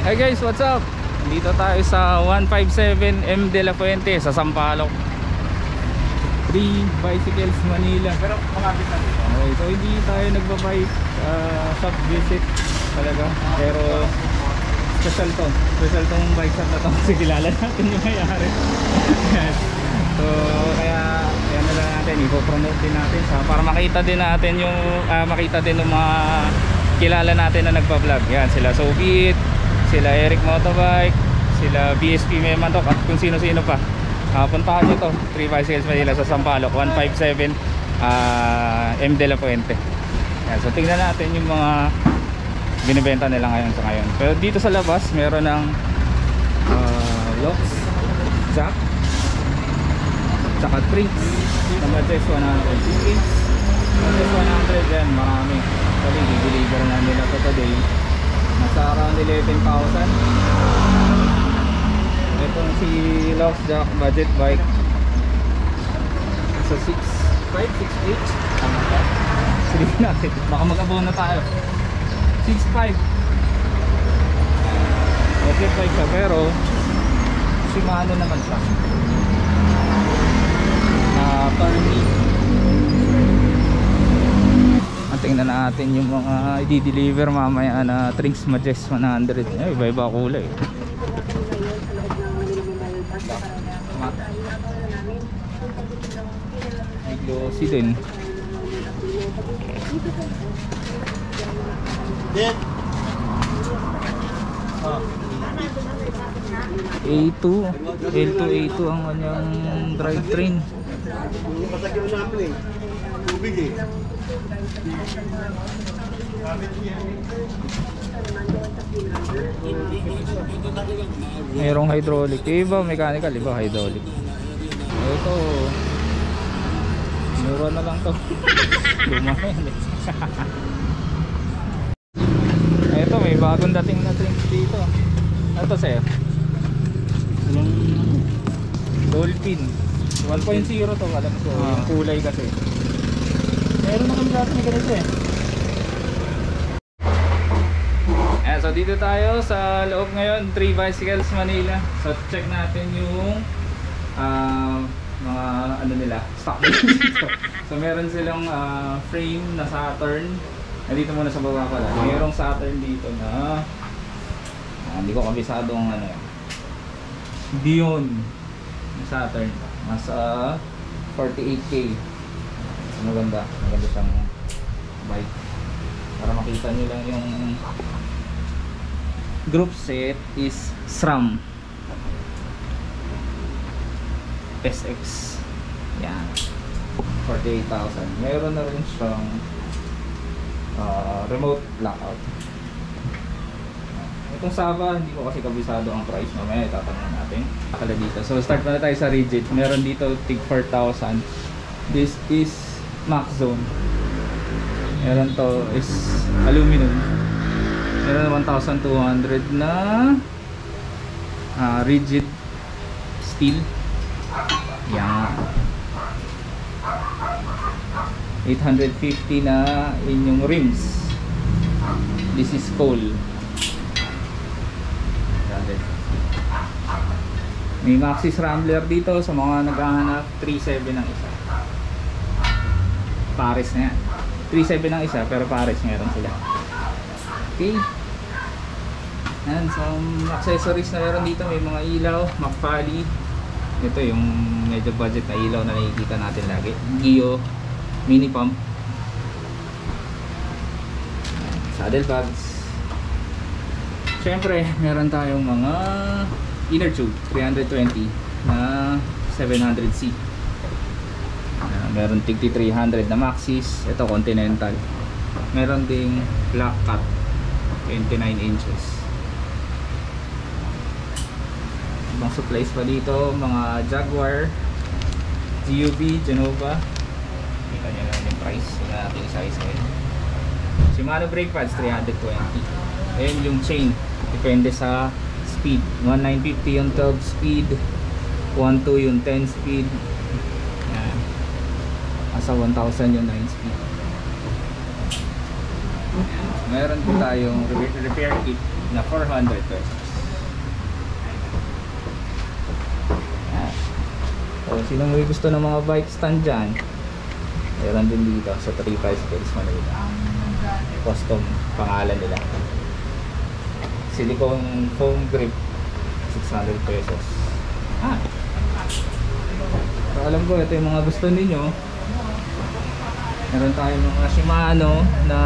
Hey guys, what's up? Dito tayo sa 157 M de la Fuente sa Sampaloc. 3 Bicycles Manila. Pero makapit na dito. Okay, so hindi tayo nagbabike shop visit talaga. Pero special to. Special tong bike shop na to kasi kilala natin yung may-ari. So kaya yan na lang natin, ipo-promote din natin para makita din natin yung makita din ng mga kilala natin na nagpa-vlog. Yan sila Sobit, sila Eric Motorbike, sila BSP Memantok at kung sino-sino pa. Puntahan nyo to, 3 Bicycles Manila sa Sampaloc, 157 M de la Fuente. Yan, so tingnan natin yung mga binibenta nila ngayon sa ngayon. Pero dito sa labas meron ng locks, jack, tsaka trinks na Majes 100 Majes 100 yan, marami. Actually, i-deliver na nila to today. Nasa around 11,000. Itong si Locks Jack budget bike sa 6.5, 6.8 tama ba? Silipin natin, baka mag-abono na tayo. 6.5 budget bike siya, pero Shimano naman siya. Permi. Tingnan natin yung mga i-deliver mamaya na Trinks Majes 100. Ay, iba-iba kulay. May glossy din. A2 L2 A2 ang kanyang drivetrain. Mayroong hydraulic, iba mechanical, iba hydraulic. Ito mura na lang to. Lumayan. Ito may bagong dating na drinks dito. Ito sir, yung Dolphin 1.0 to, alam ko yung kulay kasi. Meron na kami dati na ganito eh. So dito tayo sa loob ngayon, 3 Bicycles Manila. So check natin yung mga ano nila, stock dito. So meron silang frame na Saturn. Dito muna sa baba pala. Mayroong Saturn dito na hindi ko kabisado ang ano yan. Dion Saturn. Nasa 48K. Maganda siyang bike. Para makita nyo lang yung group set is SRAM SX. Yan, 48,000. Meron na rin siyang remote lockout. Itong Sava, hindi ko kasi kabisado ang price. Mamaya itatanong natin akala dito. So start na tayo sa rigid. Meron dito tig 4,000. This is Max Zone. Meron to is aluminum. Meron 1,200 na rigid steel. Yan. 850 na inyong rims. This is coal. May Maxxis Rambler dito sa mga naghahanap. 3.7 ang isa. Pares na yan. 3.7 ang isa pero pares meron sila. Okay. And some accessories na meron dito. May mga ilaw, McFarlane. Ito yung medyo budget na ilaw na nakikita natin lagi. Gio mini pump. Saddle bags. Siyempre meron tayong mga inner tube 320 na 700C. Meron tig 300 na Maxxis. Ito Continental. Meron ding black cut 29 inches. Ibang supplies pa dito, mga Jaguar, GUV, Genova. Kita nyo lang yung price na ating size ngayon. Shimano brake pads 320. Ayan yung chain, depende sa speed. 1950 yung 12 speed, 12 yung 10 speed. Ayan. Asa 1000 yung 9 speed. meron po tayong repair kit na 400 pesos. Yan. So sino may gusto ng mga bike stand dyan, meron din dito sa 3 Bicycles Manila. Custom pangalan nila. Silicone foam grip, 600 pesos. So alam ko ito yung mga gusto ninyo. Meron tayong mga Shimano na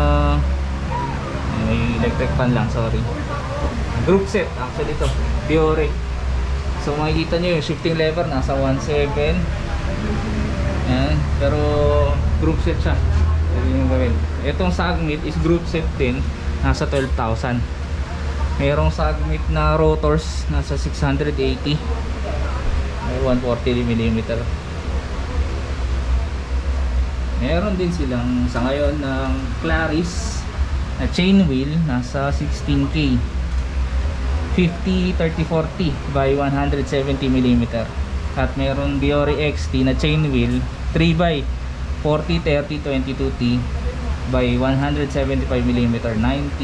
may electric fan lang, sorry. Group set actually ito, Fiore. So makikita nyo yung shifting lever nasa 1.7. Ayan, pero group set siya. Pwede nyo gawin. Itong Sagmit is group set din, nasa 12,000. Merong Sagmit na rotors nasa 680. May 140mm. Meron din silang sa ngayon ng Claris na chain wheel nasa 16K, 50-30-40 by 170mm. At meron Biore XT na chain wheel 3 by 40-30-22T by 175mm, 10.5.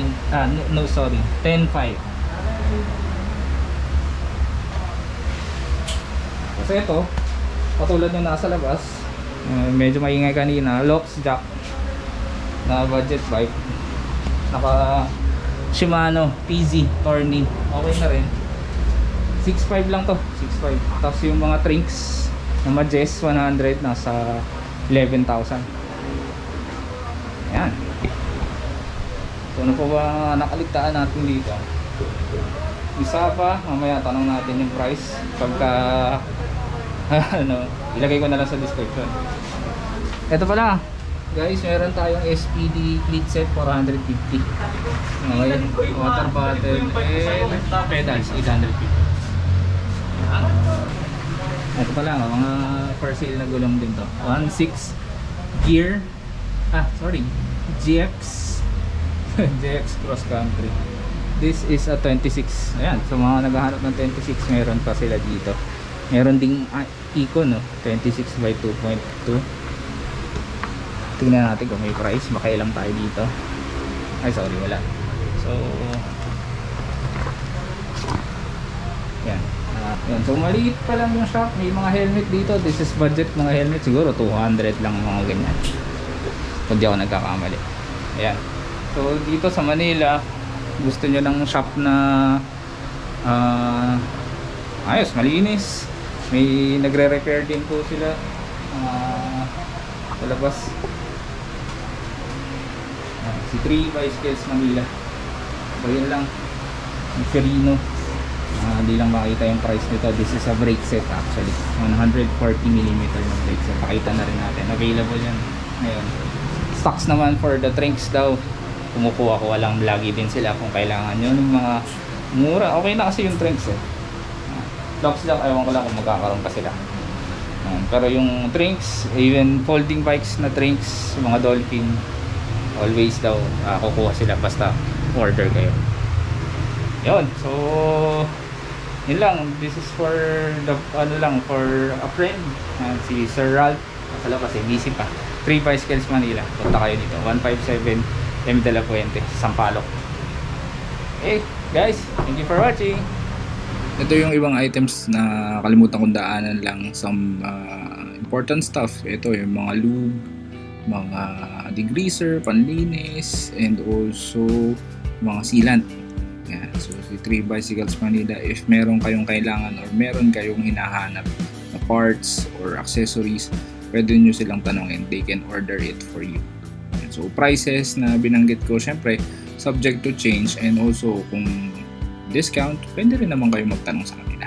Kasi ito, katulad ng nasa labas, medyo maingay kanina, Locks Jack na budget bike, naka Shimano PZ Torney, okay na rin. 6.5 lang to, 6.5. Tapos yung mga trinks na Majes 100 nasa 11,000. Ayan. So ano po ba nakaligtaan natin dito? Isa pa, mamaya tanong natin yung price pagka ano, ilagay ko na lang sa description. Ito pala guys, meron tayong SPD cleat set 450. Okay, water bottle and pedals 850. Ito pala, mga for sale na gulong din to. 1.6 gear, GX GX cross country. This is a 26. Ayan, so mga naghahanap ng 26, meron pa sila dito. Meron ding Icon, no? 26 by 2.2. Tingnan natin kung may price. Makailang tayo dito. Ay sorry, wala. So yan. Yan. So maliit pa lang yung shop. May mga helmet dito. This is budget mga helmet. Siguro 200 lang mga ganyan, kung di ako nagkakamali. Ayan. So dito sa Manila, gusto nyo ng shop na ayos, malinis, may nagre-repair din po sila sa labas. Si 3 Bicycles Manila. So yun lang, Ferrino. Hindi lang makita yung price nito. This is a brake set actually, 140mm ng brake set. Pakita na rin natin, available yan ngayon. Stocks naman for the trinks daw, kumukuha ko, walang lagi din sila kung kailangan nyo ng mga mura. Okay na kasi yung trinks eh. Locks lang, ewan ko lang kung magkakaroon pa sila. Pero yung trinks, even folding bikes na trinks, mga Dolphin, always daw kukuha sila basta order kayo. Yun, so yun lang. This is for the for a friend, si Sir Ralph. Akala kasi busy pa. 3 Bicycles Manila, punta kayo dito, 157 M. De La Puente, Sampaloc. Hey guys, thank you for watching. Ito yung ibang items na kalimutan kong daanan lang, some important stuff. Ito yung mga lube, mga degreaser, panlinis, and also mga sealant. Yan. So si 3 Bicycles Manila, if meron kayong kailangan or meron kayong hinahanap na parts or accessories, pwede nyo silang tanongin. They can order it for you. Yan. So prices na binanggit ko, syempre subject to change, and also kung discount, pwede rin naman kayo magtanong sa kanila.